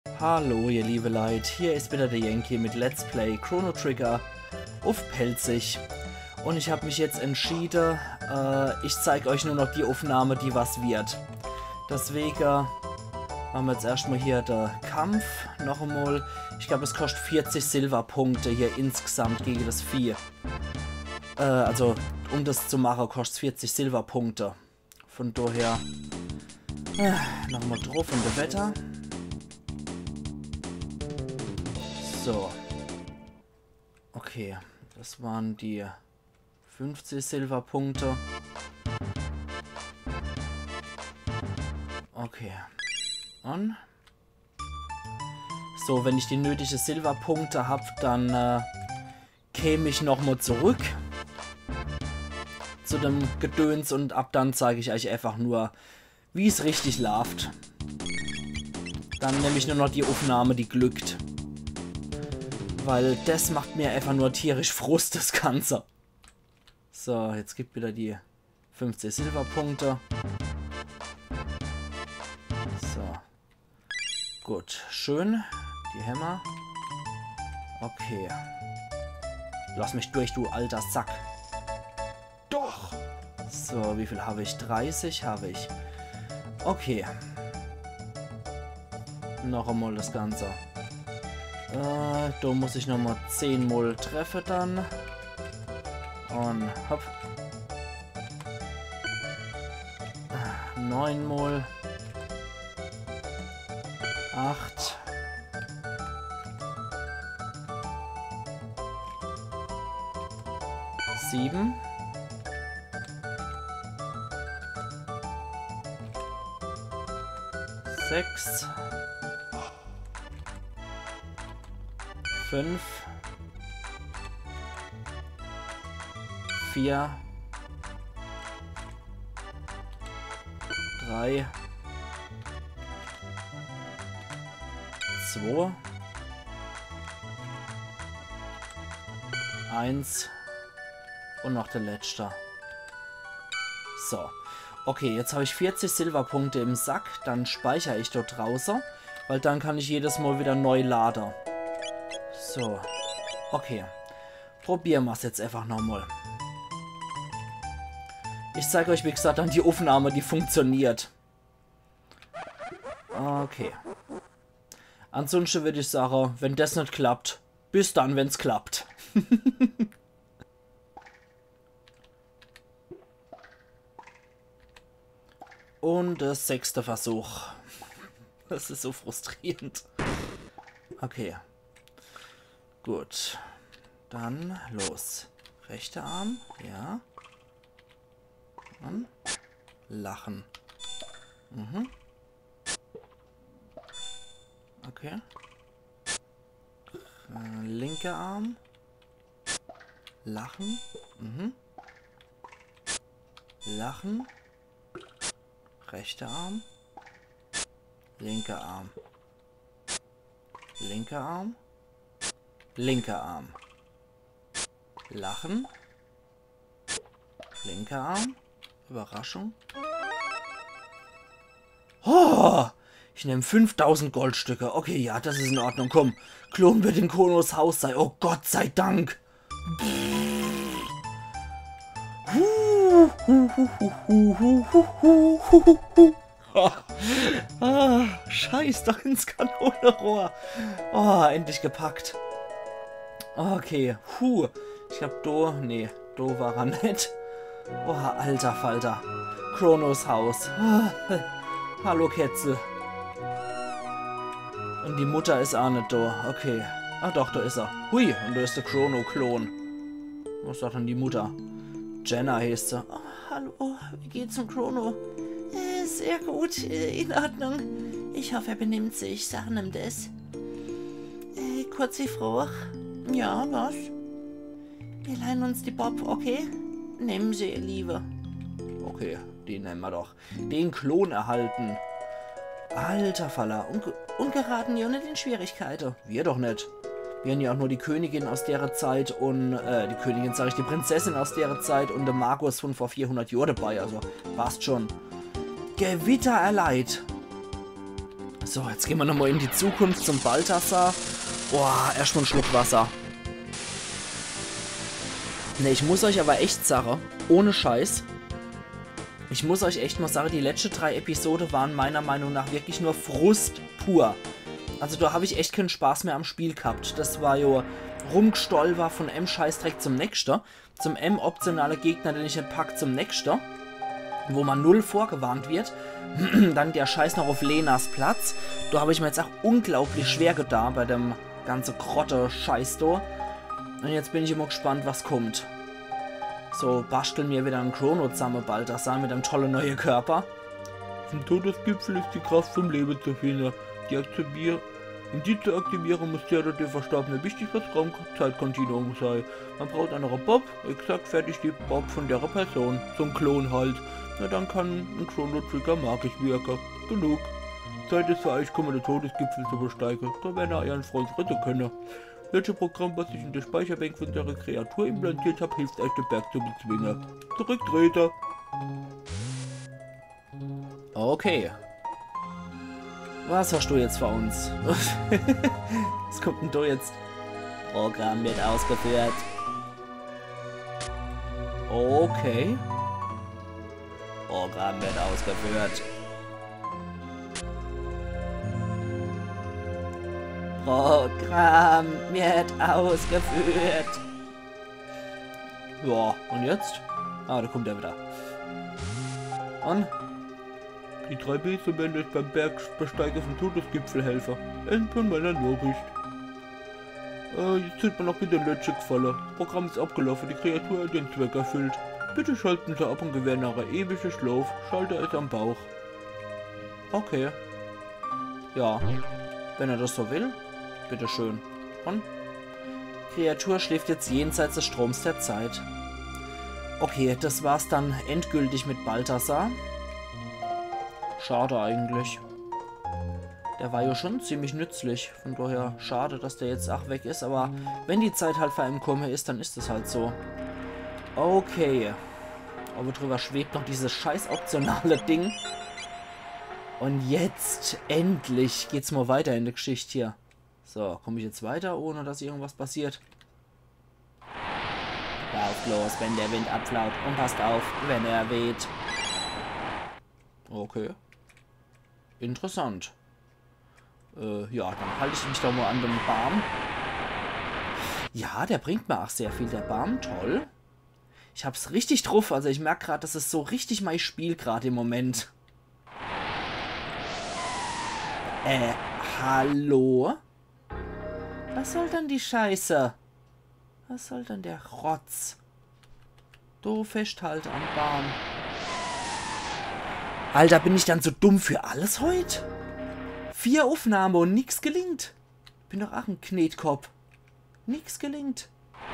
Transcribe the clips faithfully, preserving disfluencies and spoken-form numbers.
Hallo ihr liebe Leute, hier ist wieder der Yankee mit Let's Play Chrono Trigger auf Pelzig. Und ich habe mich jetzt entschieden, äh, ich zeige euch nur noch die Aufnahme, die was wird. Deswegen machen wir jetzt erstmal hier den Kampf, noch einmal. Ich glaube es kostet vierzig Silberpunkte hier insgesamt gegen das Vieh. Äh, also um das zu machen kostet es vierzig Silberpunkte. Von daher äh, nochmal drauf in der Wetter. So. Okay, das waren die fünfzig Silberpunkte. Okay. Und? So, wenn ich die nötigen Silberpunkte habe, dann äh, käme ich nochmal zurück zu dem Gedöns und ab dann zeige ich euch einfach nur, wie es richtig läuft. Dann nehme ich nur noch die Aufnahme, die glückt. Weil das macht mir einfach nur tierisch Frust, das Ganze. So, jetzt gibt wieder die fünfzig Silberpunkte. So. Gut, schön. Die Hämmer. Okay. Lass mich durch, du alter Sack. Doch! So, wie viel habe ich? dreißig habe ich. Okay. Noch einmal das Ganze. Äh, da muss ich nochmal zehn Mal treffen dann. Und hopp. neun Mal. acht. sieben. sechs. fünf, vier, drei, zwei, eins und noch der letzte. So, okay, jetzt habe ich vierzig Silberpunkte im Sack, dann speichere ich dort draußen, weil dann kann ich jedes Mal wieder neu laden. So, okay. Probieren wir es jetzt einfach nochmal. Ich zeige euch, wie gesagt, dann die Aufnahme, die funktioniert. Okay. Ansonsten würde ich sagen, wenn das nicht klappt, bis dann, wenn es klappt. Und der sechste Versuch. Das ist so frustrierend. Okay. Gut, dann los. Rechter Arm, ja. Und lachen. Mhm. Okay. Äh, linker Arm. Lachen. Mhm. Lachen. Rechter Arm. Linker Arm. Linker Arm. Linker Arm. Lachen. Linker Arm. Überraschung. Oh, ich nehme fünftausend Goldstücke. Okay, ja, das ist in Ordnung. Komm, klonen wir den Kronos Haus sei. Oh Gott sei Dank. Ah, scheiß doch ins Kanonenrohr. Oh, endlich gepackt. Okay, puh. Ich glaube, do, nee, do war er nicht. Oh, alter Falter. Kronos Haus. Oh, hallo, Kätze. Und die Mutter ist auch nicht da. Okay. Ach doch, da ist er. Hui, und da ist der Chrono-Klon. Was sagt denn die Mutter? Jenna heißt sie. Oh, hallo, wie geht's dem Chrono? Äh, sehr gut, äh, in Ordnung. Ich hoffe, er benimmt sich. Sag ihm das. Äh, kurze Frage. Ja, was? Wir leihen uns die Bob, okay? Nehmen Sie, ihr Liebe. Okay, den nehmen wir doch. Den Klon erhalten. Alter Faller. Und, und geraten ja nicht in Schwierigkeiten. Wir doch nicht. Wir haben ja auch nur die Königin aus der Zeit und, äh, die Königin, sage ich, die Prinzessin aus der Zeit und der Markus von vor vierhundert Jahren dabei. Also, passt schon. Gewitter erleiht. So, jetzt gehen wir nochmal in die Zukunft zum Balthasar. Boah, erstmal einen Schluck Wasser. Ne, ich muss euch aber echt sagen, ohne Scheiß, ich muss euch echt mal sagen, die letzten drei Episoden waren meiner Meinung nach wirklich nur Frust pur. Also da habe ich echt keinen Spaß mehr am Spiel gehabt. Das war ja rumgestolper von M-Scheißdreck zum nächsten, zum M-optionale Gegner, den ich nicht pack, zum nächsten, wo man null vorgewarnt wird. Dann der Scheiß noch auf Lenas Platz. Da habe ich mir jetzt auch unglaublich schwer getan bei dem ganzen Grotte-Scheiß da. Und jetzt bin ich immer gespannt, was kommt. So, basteln wir wieder einen Chrono zusammen, Balthasar, mit einem tollen neuen Körper. Zum Todesgipfel ist die Kraft vom Leben zu finden. Die aktivieren. Um die zu aktivieren, muss der oder der Verstorbene wichtig fürs Raumzeitkontinuum sein. Man braucht einen Bob, exakt fertig die Bob von der Person, zum Klon halt. Na dann kann ein Chrono Trigger magisch wirken. Genug. Zeit ist für euch, kommen den Todesgipfel zu besteigen. Da werden ihr euren Freund retten können. Welches Programm, was ich in der Speicherbank von der Kreatur implantiert habe, hilft euch den Berg zu bezwingen. Zurücktreten. Okay. Was hast du jetzt für uns? Was kommt denn da jetzt? Programm wird ausgeführt. Okay. Programm wird ausgeführt. Programm wird ausgeführt. Ja, und jetzt? Ah, da kommt er wieder. Und? Die drei Besen werden euch beim Bergbesteiger vom Todesgipfel helfen. Ende von meiner Nachricht. Äh, jetzt sind mir noch mit den Lötschen gefallen. Das Programm ist abgelaufen, die Kreatur hat den Zweck erfüllt. Bitte schalten Sie ab und gewähren nach einer ewigen Schlaf. Schalter ist am Bauch. Okay. Ja. Wenn er das so will. Bitteschön. Und? Kreatur schläft jetzt jenseits des Stroms der Zeit. Okay, das war's dann endgültig mit Balthasar. Schade eigentlich. Der war ja schon ziemlich nützlich. Von daher schade, dass der jetzt auch weg ist. Aber wenn die Zeit halt für einen komme ist, dann ist es halt so. Okay. Aber drüber schwebt noch dieses scheiß optionale Ding. Und jetzt, endlich, geht's mal weiter in der Geschichte hier. So, komme ich jetzt weiter, ohne dass irgendwas passiert? Lauft los, wenn der Wind abflaut. Und passt auf, wenn er weht. Okay. Interessant. Äh, ja, dann halte ich mich doch mal an dem Baum. Ja, der bringt mir auch sehr viel, der Baum. Toll. Ich hab's richtig drauf. Also ich merke gerade, das ist so richtig mein Spiel gerade im Moment. Äh, hallo? Was soll denn die Scheiße? Was soll denn der Rotz? Du festhalte am Baum. Alter, bin ich dann so dumm für alles heute? Vier Aufnahmen und nix gelingt. Bin doch auch ein Knetkopf. Nix gelingt.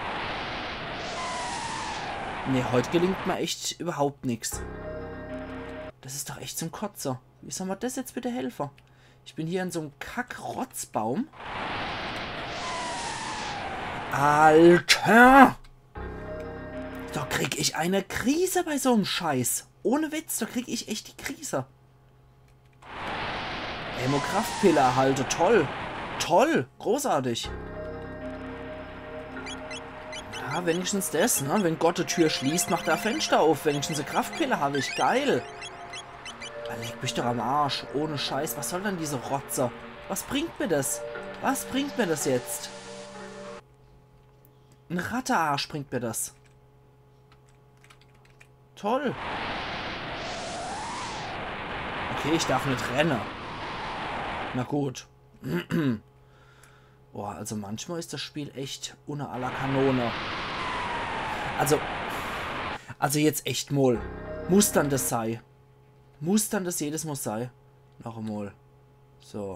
Ne, heute gelingt mir echt überhaupt nichts. Das ist doch echt zum Kotzer. Wie soll mir das jetzt bitte helfen? Ich bin hier in so einem Kack-Rotzbaum. Alter! Da krieg ich eine Krise bei so einem Scheiß. Ohne Witz, da krieg ich echt die Krise. Hemokraftpille erhalte. Toll. Toll. Großartig. Ja, wenigstens das, ne? Wenn Gott die Tür schließt, macht er Fenster auf. Wenigstens eine Kraftpille habe ich. Geil. Da leg mich doch am Arsch. Ohne Scheiß. Was soll denn diese Rotze? Was bringt mir das? Was bringt mir das jetzt? Ein Rattearsch bringt mir das. Toll. Okay, ich darf nicht rennen. Na gut. Boah, also manchmal ist das Spiel echt ohne aller Kanone. Also, also jetzt echt mal. Muss dann das sein? Muss dann das jedes Mal sein? Noch einmal. So.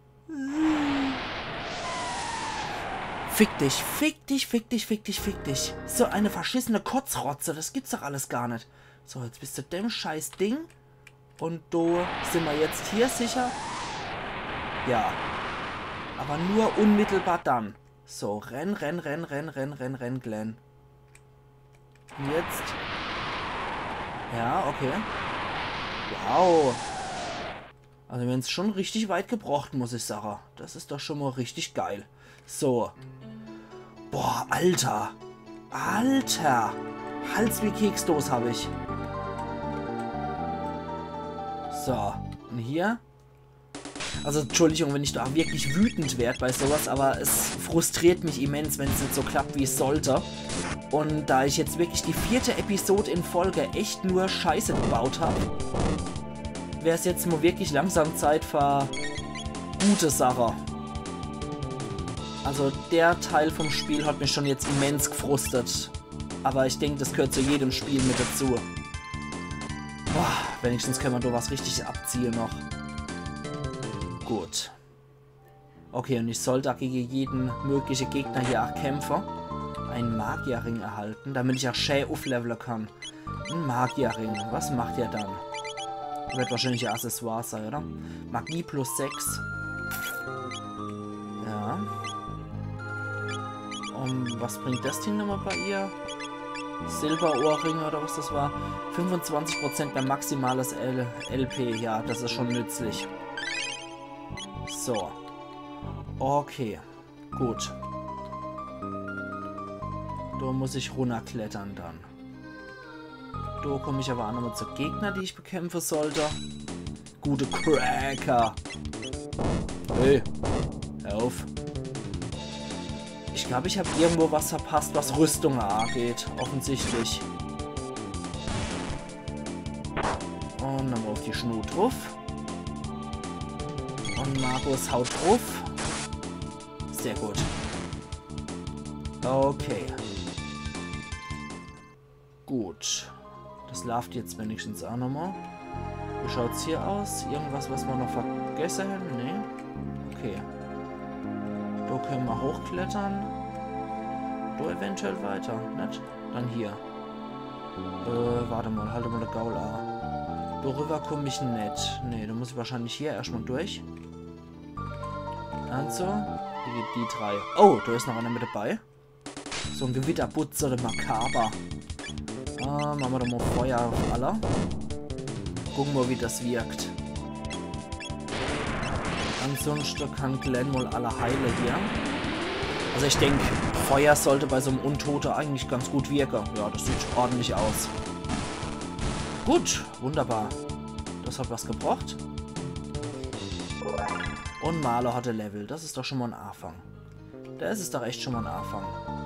Fick dich, fick dich, fick dich, fick dich, fick dich. So eine verschissene Kotzrotze, das gibt's doch alles gar nicht. So, jetzt bist du dem scheiß Ding. Und da sind wir jetzt hier sicher. Ja. Aber nur unmittelbar dann. So, renn, renn, renn, renn, renn, renn, renn, Glenn. Und jetzt. Ja, okay. Wow. Also wir haben es schon richtig weit gebracht, muss ich sagen. Das ist doch schon mal richtig geil. So. Boah, Alter. Alter. Hals wie Keksdos habe ich. So. Und hier. Also, Entschuldigung, wenn ich da wirklich wütend werde bei sowas, aber es frustriert mich immens, wenn es nicht so klappt, wie es sollte. Und da ich jetzt wirklich die vierte Episode in Folge echt nur Scheiße gebaut habe, wäre es jetzt mal wirklich langsam Zeit für gute Sache. Also, der Teil vom Spiel hat mich schon jetzt immens gefrustet. Aber ich denke, das gehört zu jedem Spiel mit dazu. Boah, wenigstens können wir da was richtig abziehen noch. Gut. Okay, und ich soll da gegen jeden möglichen Gegner hier auch kämpfen. Einen Magierring erhalten, damit ich auch schön aufleveln kann. Ein Magierring. Was macht ihr dann? Wird wahrscheinlich ein Accessoire sein, oder? Magie plus sechs. Ja. Und was bringt das Ding nochmal bei ihr? Silberohrringe oder was das war? fünfundzwanzig Prozent beim maximales L P. Ja, das ist schon nützlich. So. Okay. Gut. Da muss ich runterklettern dann. Da komme ich aber auch nochmal zu Gegner, die ich bekämpfen sollte. Gute Cracker. Hey. Hör auf. Ich glaube, ich habe irgendwo was verpasst, was Rüstungen angeht. Offensichtlich. Und dann auf die Schnur drauf. Und Markus haut drauf. Sehr gut. Okay. Gut. Das läuft jetzt wenigstens auch nochmal. Wie schaut es hier aus? Irgendwas, was wir noch vergessen haben? Nee. Okay. Da können wir hochklettern. Da eventuell weiter, nicht? Dann hier. Äh, warte mal, halte mal eine Gaul an. Darüber komme ich nicht. Nee, da muss ich wahrscheinlich hier erstmal durch. Also, hier geht die drei. Oh, da ist noch einer mit dabei. So ein Gewitterbutzer, der Makaber. Ah, machen wir doch mal Feuer auf alle. Gucken wir, wie das wirkt. Ansonsten kann Glenn wohl alle heile hier. Also ich denke, Feuer sollte bei so einem Untote eigentlich ganz gut wirken. Ja, das sieht ordentlich aus. Gut, wunderbar. Das hat was gebracht. Und Marlo hatte Level. Das ist doch schon mal ein Anfang. Das ist doch echt schon mal ein Anfang.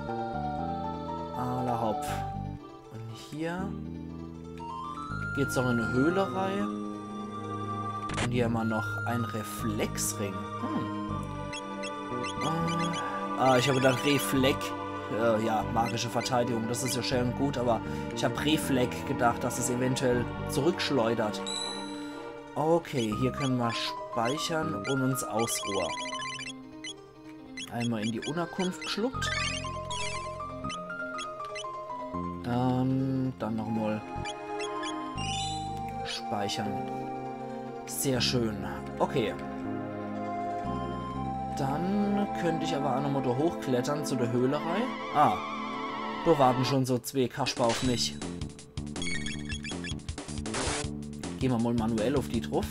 Aller Hopf. Und hier geht es noch in eine Höhle rein. Und hier haben wir noch einen Reflexring. Hm. Äh, ah, ich habe gedacht, Reflex. Äh, ja, magische Verteidigung. Das ist ja schön und gut, aber ich habe Reflex gedacht, dass es eventuell zurückschleudert. Okay, hier können wir speichern und uns ausruhen. Einmal in die Unterkunft geschluckt. Ähm, dann nochmal speichern. Sehr schön. Okay. Dann könnte ich aber auch nochmal da hochklettern zu der Höhle rein. Ah, da warten schon so zwei Kasper auf mich. Gehen wir mal manuell auf die drauf.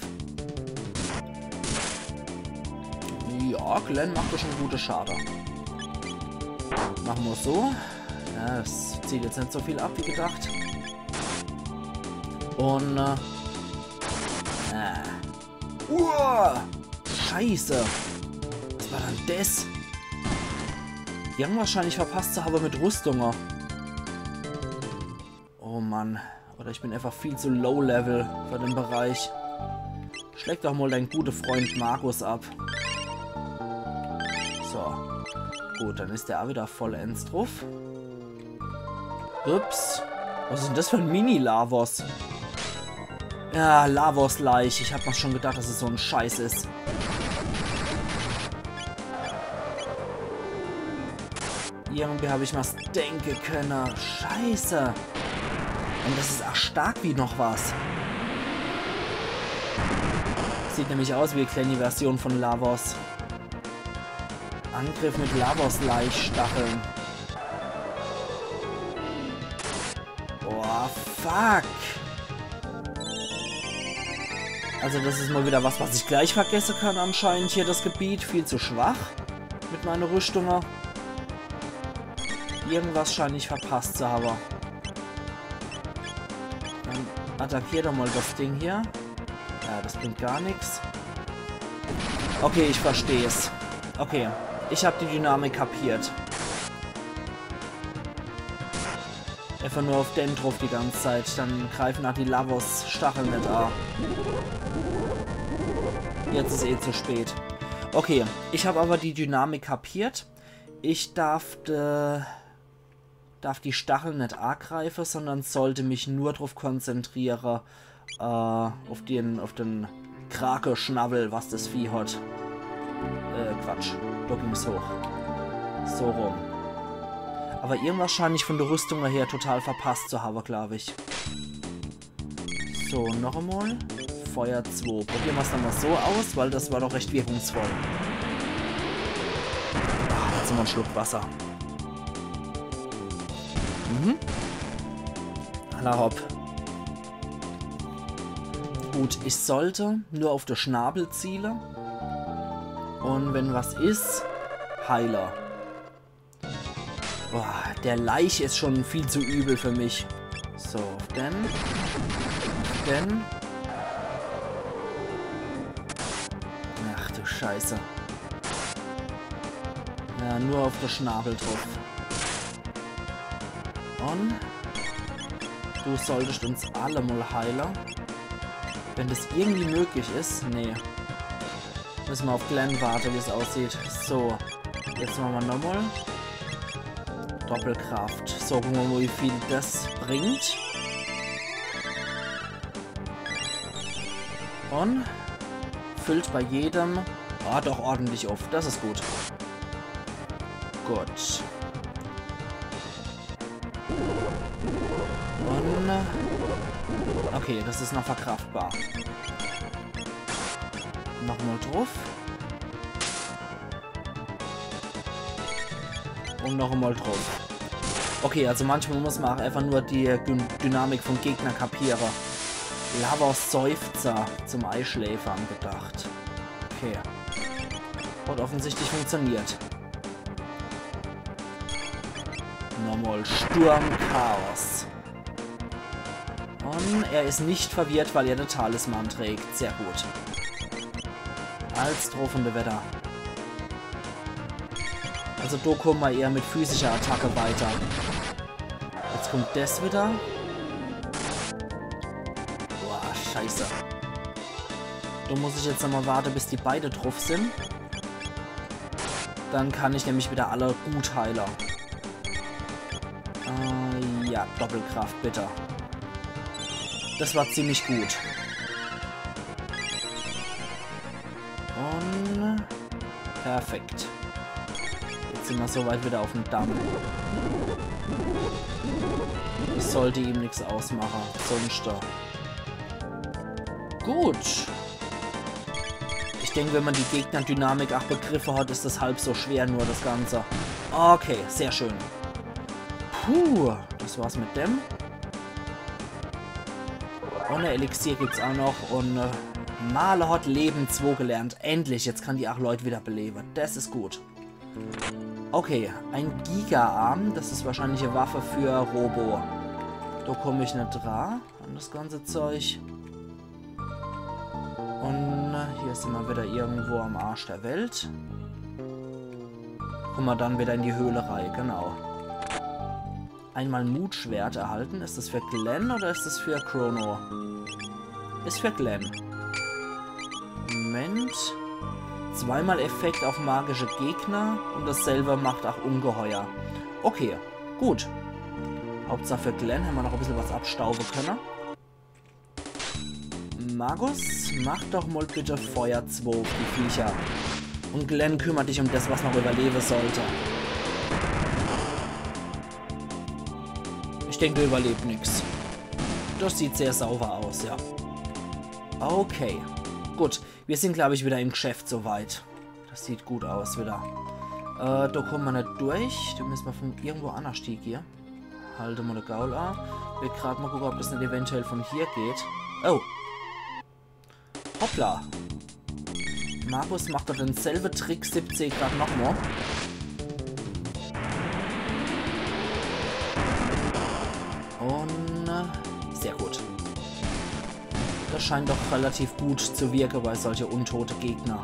Ja, Glenn macht doch schon gute Schade. Machen wir so. Ja, das zieht jetzt nicht so viel ab wie gedacht. Und äh, äh. Uah, Scheiße. Was war denn das? Die haben wahrscheinlich verpasst zu haben mit Rüstungen. Oh Mann. Oder ich bin einfach viel zu low level für den Bereich. Schläg doch mal deinen guten Freund Markus ab. So. Gut, dann ist der auch wieder vollends drauf. Ups. Was ist denn das für ein Mini-Lavos? Ja, Lavos-Leich. Ich hab mir schon gedacht, dass es so ein Scheiß ist. Irgendwie habe ich was denken können. Scheiße. Und das ist auch stark wie noch was. Sieht nämlich aus wie eine kleine Version von Lavos. Angriff mit Lavos-Leich-Stacheln. Boah, fuck. Also das ist mal wieder was, was ich gleich vergessen kann anscheinend hier, das Gebiet. Viel zu schwach mit meiner Rüstung. Irgendwas scheine ich verpasst zu haben. Dann attackier doch mal das Ding hier. Ja, das bringt gar nichts. Okay, ich verstehe es. Okay, ich habe die Dynamik kapiert. Einfach nur auf den drauf die ganze Zeit. Dann greifen nach die Lavos Stacheln nicht an. Jetzt ist eh zu spät. Okay, ich habe aber die Dynamik kapiert. Ich darf, de, darf die Stacheln nicht angreifen, sondern sollte mich nur darauf konzentrieren, äh, auf den, auf den Krake-Schnabel, was das Vieh hat. Äh, Quatsch. Da ging es hoch. So rum. Aber irgendwas scheine ich von der Rüstung daher total verpasst zu haben, glaube ich. So, noch einmal. Feuer zwei. Probieren wir es dann mal so aus, weil das war doch recht wirkungsvoll. Ah, jetzt noch einen Schluck Wasser. Mhm. La hopp. Gut, ich sollte nur auf den Schnabel zielen. Und wenn was ist, Heiler. Boah, der Laich ist schon viel zu übel für mich. So, auf den. Auf den. Ach du Scheiße. Ja, nur auf der Schnabel drauf. Und du solltest uns alle mal heilen. Wenn das irgendwie möglich ist. Nee. Müssen wir auf Glenn warten, wie es aussieht. So. Jetzt machen wir nochmal. Doppelkraft. So, gucken wir mal, wie viel das bringt. Und füllt bei jedem ah, doch ordentlich auf. Das ist gut. Gut. Und okay, das ist noch verkraftbar. Nochmal drauf. Und noch einmal drauf. Okay, also manchmal muss man auch einfach nur die Dynamik vom Gegner kapieren. Lavos Seufzer zum Eischläfern gedacht. Okay. Und offensichtlich funktioniert. Nochmal Sturmchaos. Und er ist nicht verwirrt, weil er den Talisman trägt. Sehr gut. Als drohende Wetter. Also da kommen wir eher mit physischer Attacke weiter. Jetzt kommt das wieder. Boah, scheiße. Da muss ich jetzt nochmal warten, bis die beide drauf sind. Dann kann ich nämlich wieder alle gut heilen. Äh, ja, Doppelkraft, bitte. Das war ziemlich gut. Und perfekt. Jetzt sind wir soweit wieder auf dem Damm. Das sollte ihm nichts ausmachen. Sonst da. Gut. Ich denke, wenn man die Gegner-Dynamik auch begriffen hat, ist das halb so schwer nur das Ganze. Okay, sehr schön. Puh, das war's mit dem. Ohne Elixier gibt's auch noch. Und äh, Male hat Leben zwei gelernt. Endlich, jetzt kann die auch Leute wieder beleben. Das ist gut. Okay, ein Giga-Arm. Das ist wahrscheinlich eine Waffe für Robo. Da komme ich nicht dran an das ganze Zeug. Und hier sind wir wieder irgendwo am Arsch der Welt. Kommen wir dann wieder in die Höhle rein, genau. Einmal Mutschwert erhalten. Ist das für Glenn oder ist das für Chrono? Ist für Glenn. Moment. Zweimal Effekt auf magische Gegner und dasselbe macht auch Ungeheuer. Okay, gut. Hauptsache für Glenn haben wir noch ein bisschen was abstauben können. Magus, mach doch mal bitte Feuer zwei auf die Viecher. Und Glenn kümmert dich um das, was noch überleben sollte. Ich denke, er überlebt nichts. Das sieht sehr sauber aus, ja. Okay. Gut, wir sind, glaube ich, wieder im Geschäft soweit. Das sieht gut aus wieder. Äh, da kommen wir nicht durch. Da müssen wir von irgendwo anstieg hier. Halte mal eine Gaul an. Ich will gerade mal gucken, ob das nicht eventuell von hier geht. Oh. Hoppla. Markus macht doch denselben Trick siebzehn gerade nochmal. Und äh, sehr gut. Das scheint doch relativ gut zu wirken bei solchen untote Gegner.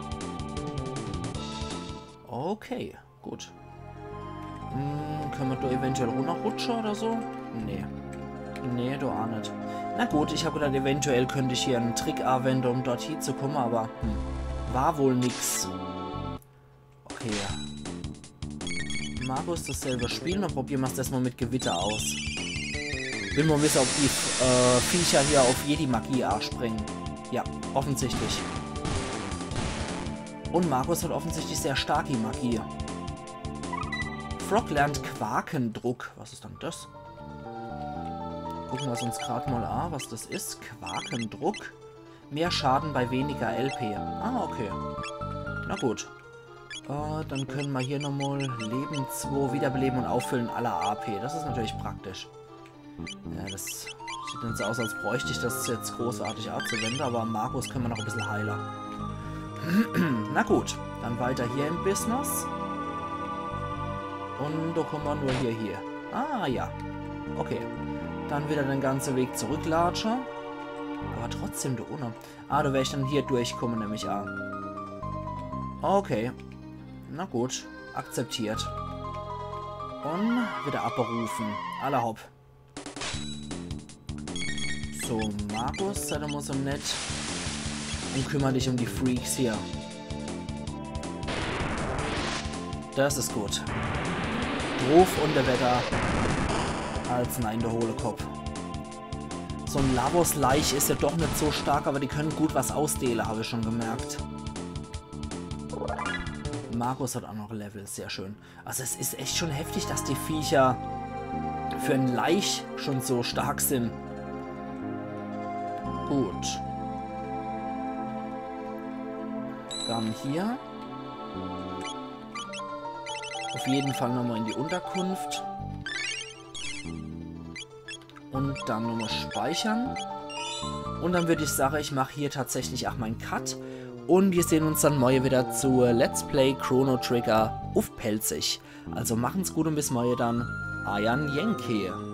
Okay, gut. Hm, können wir da eventuell runterrutschen oder so? Nee. Nee, da auch nicht. Na gut, ich habe gedacht, eventuell könnte ich hier einen Trick anwenden, um dort hinzukommen, aber hm, war wohl nix. Okay. Markus, dasselbe Spiel. Dann probieren wir es erstmal mit Gewitter aus. Will mal wissen, ob die äh, Viecher hier auf jede Magie springen. Ja, offensichtlich. Und Markus hat offensichtlich sehr starke Magie. Frog lernt Quakendruck. Was ist dann das? Gucken wir es uns gerade mal an, was das ist. Quakendruck. Mehr Schaden bei weniger L P. Ah, okay. Na gut. Äh, dann können wir hier nochmal Leben zwei wiederbeleben und auffüllen aller A P. Das ist natürlich praktisch. Ja, das sieht nicht so aus, als bräuchte ich das jetzt großartig abzuwenden, aber Markus können wir noch ein bisschen heiler. Na gut, dann weiter hier im Business. Und da kommen wir nur hier, hier. Ah, ja. Okay. Dann wieder den ganzen Weg zurücklatschen. Aber trotzdem, da ohne. Ah, da werde ich dann hier durchkommen, nämlich an. Okay. Na gut. Akzeptiert. Und wieder abberufen. Aller hopp. So, Markus, sei doch mal so nett. Und kümmere dich um die Freaks hier. Das ist gut. Ruf unter Wetter. Als nein, der hohle Kopf. So ein Lavos-Laich ist ja doch nicht so stark, aber die können gut was ausdehlen, habe ich schon gemerkt. Markus hat auch noch Level, sehr schön. Also es ist echt schon heftig, dass die Viecher für ein Laich schon so stark sind. Gut. Dann hier. Auf jeden Fall nochmal in die Unterkunft. Und dann nochmal speichern. Und dann würde ich sagen, ich mache hier tatsächlich auch meinen Cut. Und wir sehen uns dann morgen wieder zu Let's Play Chrono Trigger auf Pelzig. Also machen's gut und bis morgen dann. Ayan Yenke.